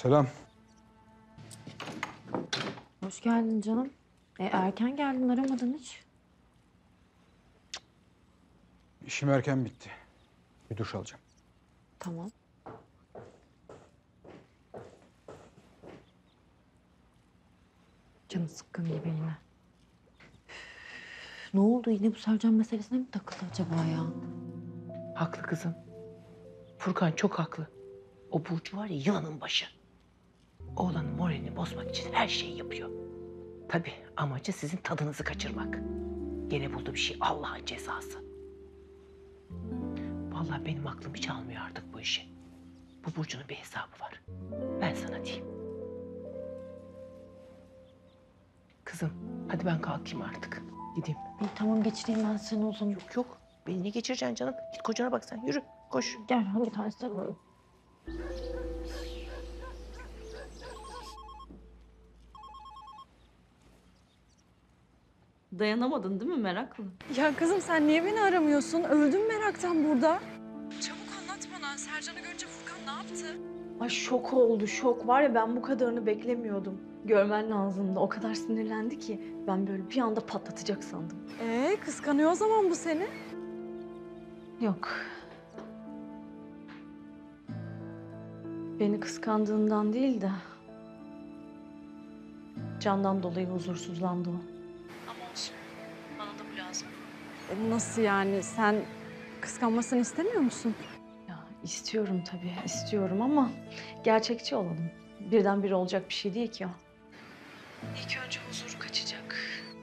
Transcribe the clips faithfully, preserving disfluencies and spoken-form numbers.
Selam. Hoş geldin canım. E, erken geldin, aramadın hiç. İşim erken bitti. Bir duş alacağım. Tamam. Canı sıkkın gibi yine. Üf, ne oldu yine bu Sercan meselesine mi takıldı acaba ya? Haklı kızım. Furkan çok haklı. O Burcu var ya yılanın başı. Oğlanın moralini bozmak için her şeyi yapıyor. Tabii amacı sizin tadınızı kaçırmak. Gene buldu bir şey Allah'ın cezası. Vallahi benim aklım hiç almıyor artık bu işi. Bu Burcu'nun bir hesabı var. Ben sana diyeyim. Kızım hadi ben kalkayım artık. Gideyim. İyi tamam, geçireyim ben seni o zaman. Yok yok. Beni ne geçireceksin canım? Git kocana bak sen. Yürü koş. Gel, hangi tanesi alalım? Dayanamadın değil mi meraklı? Ya kızım sen niye beni aramıyorsun? Öldüm meraktan burada. Çabuk anlat bana. Sercan'ı görünce Furkan ne yaptı? Ay şok oldu şok. Var ya ben bu kadarını beklemiyordum. Görmen lazımdı. O kadar sinirlendi ki ben böyle bir anda patlatacak sandım. Ee kıskanıyor o zaman bu seni. Yok. Beni kıskandığından değil de candan dolayı huzursuzlandı o. Ama olsun. Bana da bu lazım. E, nasıl yani? Sen kıskanmasını istemiyor musun? Ya istiyorum tabii, istiyorum ama gerçekçi olalım. Birdenbire olacak bir şey değil ki o. İlk önce huzuru kaçacak.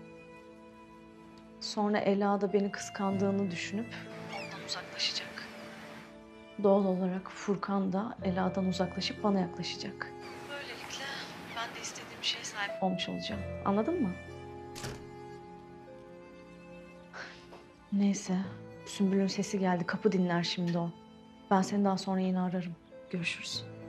Sonra Ela da beni kıskandığını düşünüp ondan uzaklaşacak. Doğal olarak Furkan da Ela'dan uzaklaşıp bana yaklaşacak. Böylelikle ben de istediğim şeye sahip olmuş olacağım. Anladın mı? Neyse. Sümbül'ün sesi geldi. Kapı dinler şimdi o. Ben seni daha sonra yine ararım. Görüşürüz.